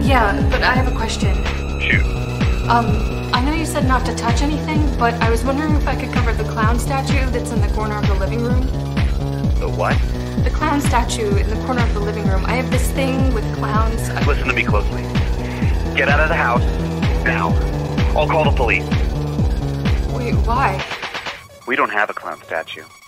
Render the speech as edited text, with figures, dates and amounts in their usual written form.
Yeah, but I have a question. Shoot. I know you said not to touch anything, but I was wondering if I could cover the clown statue that's in the corner of the living room. The what? The clown statue in the corner of the living room. I have this thing with clowns. Listen to me closely. Get out of the house, now. I'll call the police. Wait, why? We don't have a clown statue.